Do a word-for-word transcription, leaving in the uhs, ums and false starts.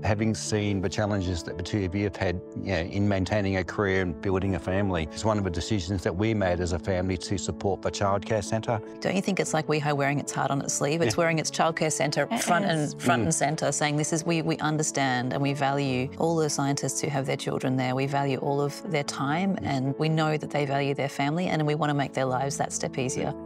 Having seen the challenges that the two of you have had, you know, in maintaining a career and building a family, it's one of the decisions that we made as a family to support the childcare centre. Don't you think it's like WeHo wearing its heart on its sleeve? It's yeah. wearing its childcare centre front is. and front Mm. and centre, saying this is we we understand and we value all the scientists who have their children there. We value all of their time, and we know that they value their family, and we want to make their lives that step easier.